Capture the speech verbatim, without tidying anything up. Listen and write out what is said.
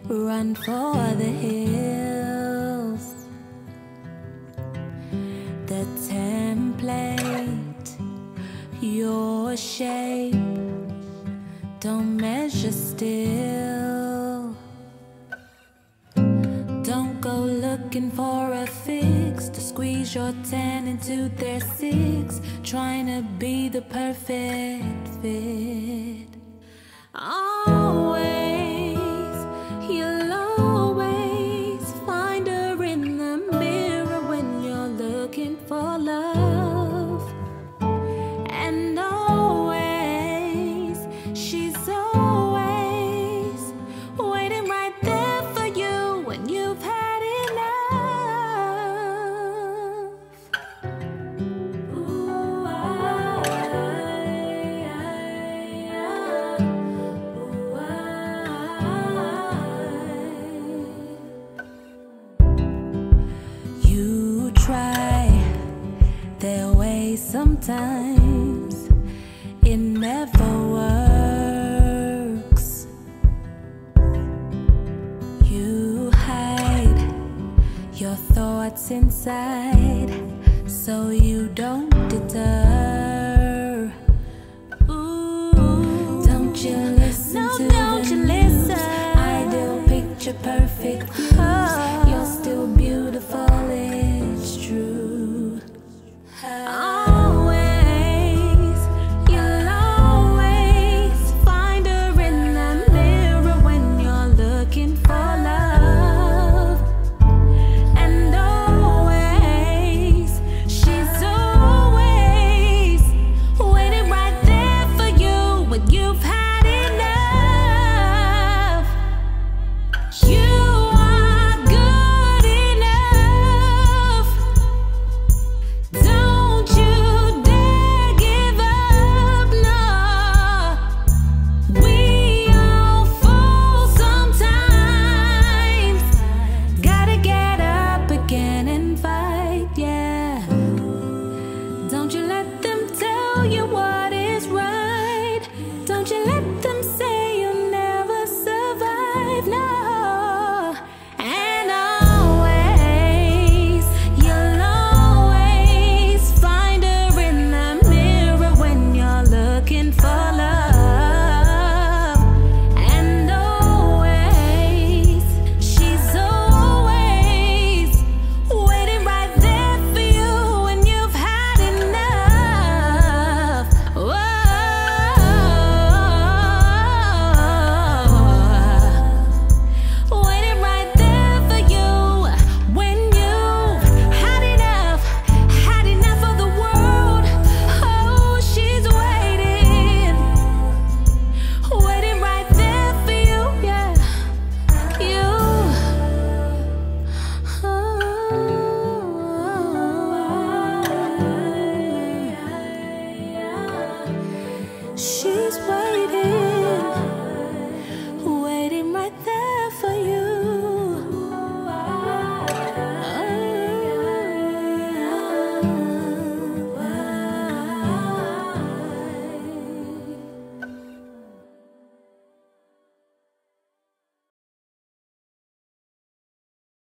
run for the hills. The template, your shape, don't measure still. Don't go looking for a fix to squeeze your ten into their six, trying to be the perfect fit. Always, you'll always find her in the mirror when you're looking for love. And always, she's always waiting right there for you when you've had enough. Ooh, I, I, I, ooh, I. You try their way sometimes, it never works. You hide your thoughts inside so you don't deter.